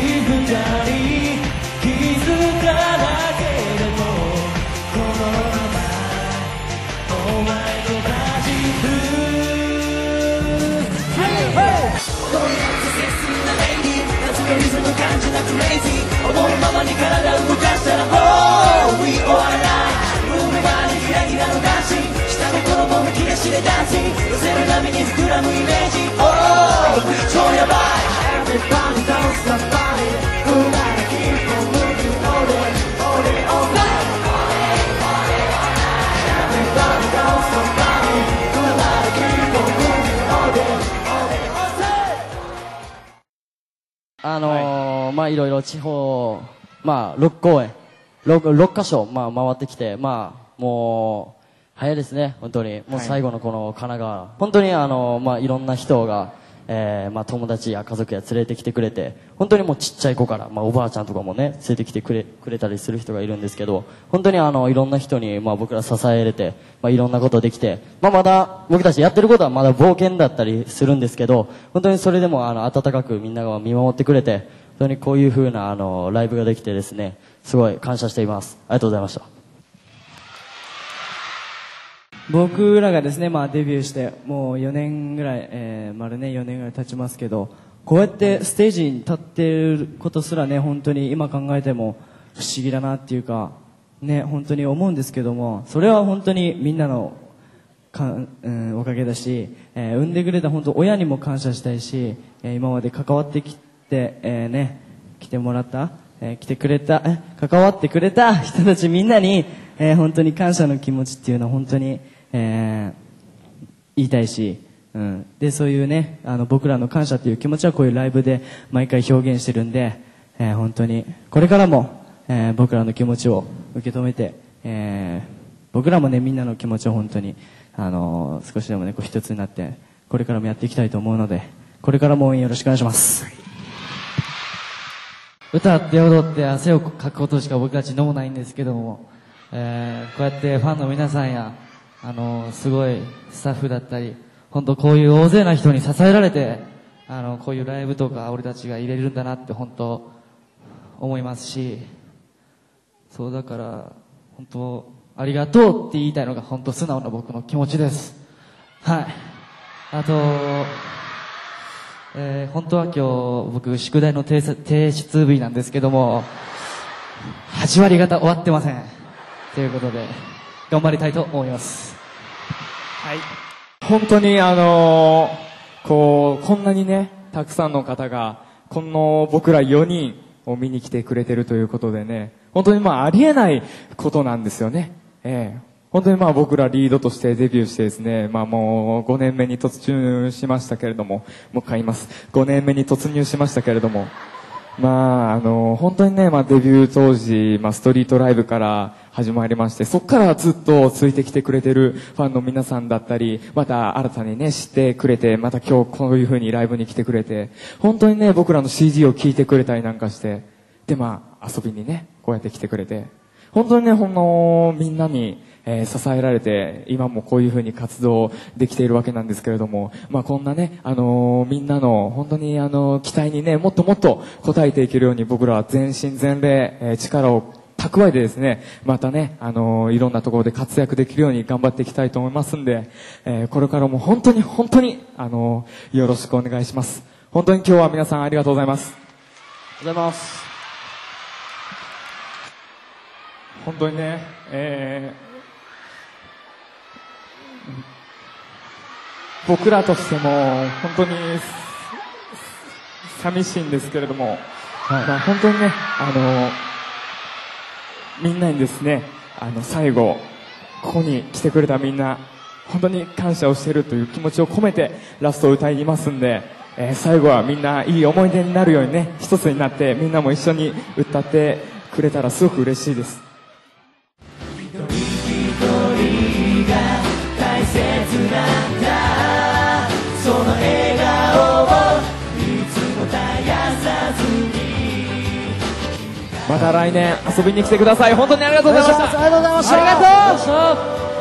二人気づかなければこのままお前と立ちこんな切なメイン夏のリズム感じなクレイジー思うままに体動かしたら Oh we all alive 海場にギラギラのダンシング下心もむき出しでダンシング寄せる波に膨らむイメージ Oh 超ヤバい Everybody don't stop body Who gotta keep on moving all day all day all night Everybody don't stop body Who gotta keep on moving all day all day all day まあいろいろ地方、まあ6公演、6カ所、まあ回ってきて、まあもう早いですね、本当に。もう最後のこの神奈川、本当にまあいろんな人が、まあ友達や家族や連れてきてくれて、本当にもうちっちゃい子から、まあおばあちゃんとかもね、連れてきてくれたりする人がいるんですけど、本当にいろんな人に、まあ僕ら支えれて、まあいろんなことできて、まあまだ僕たちやってることはまだ冒険だったりするんですけど、本当にそれでも温かくみんなが見守ってくれて、本当にこういう風なライブができてですね、すごい感謝しています。ありがとうございました。 僕らがですね、まあデビューしてもう4年ぐらい、丸ね4年ぐらい経ちますけど、こうやってステージに立っていることすらね、本当に今考えても不思議だなっていうか、ね、本当に思うんですけども、それは本当にみんなのおかげだし、産んでくれた本当親にも感謝したいし、今まで関わってきて、ね、来てもらった、来てくれた、関わってくれた人たちみんなに、本当に感謝の気持ちっていうのは本当に、言いたいし、でそういうね僕らの感謝っていう気持ちはこういうライブで毎回表現してるんで、本当にこれからも、僕らの気持ちを受け止めて、僕らもねみんなの気持ちを本当に少しでもねこう一つになってこれからもやっていきたいと思うので、これからも応援よろしくお願いします。 歌って踊って汗をかくことしか僕たちのもないんですけども、こうやってファンの皆さんやすごいスタッフだったり、本当こういう大勢の人に支えられてこういうライブとか俺たちが入れるんだなって本当思いますし、そうだから本当ありがとうって言いたいのが本当素直な僕の気持ちです。はい。あと、本当は今日僕宿題の提出日なんですけども8割方終わってませんということで頑張りたいと思います。 はい、本当にこんなにねたくさんの方がこの僕ら4人を見に来てくれてるということでね、本当にありえないことなんですよね。本当に僕らリードとしてデビューしてですね、もう5年目に突入しましたけれども、もう一回言います。5年目に突入しましたけれども、本当にね、デビュー当時、ストリートライブから始まりまして、そこからずっとついてきてくれてるファンの皆さんだったり、また新たにね、知ってくれて、また今日こういう風にライブに来てくれて、本当にね、僕らの CD を聴いてくれたりなんかして、で、遊びにね、こうやって来てくれて、本当にね、みんなに、支えられて、今もこういう風に活動できているわけなんですけれども、こんなね、みんなの本当に期待にね、もっともっと応えていけるように僕らは全身全霊、力を蓄えてですね、またね、いろんなところで活躍できるように頑張っていきたいと思いますんで、これからも本当に本当に、よろしくお願いします。本当に今日は皆さんありがとうございます。 ありがとうございます。 本当にね、僕らとしても本当に寂しいんですけれども、本当にね、みんなにですね、最後ここに来てくれたみんな本当に感謝をしているという気持ちを込めてラストを歌いますんで、最後はみんないい思い出になるようにね、一つになってみんなも一緒に歌ってくれたらすごく嬉しいです。 その笑顔をいつも絶やさずに。 また来年遊びに来てください。本当にありがとうございました。 ありがとうございました。 ありがとう。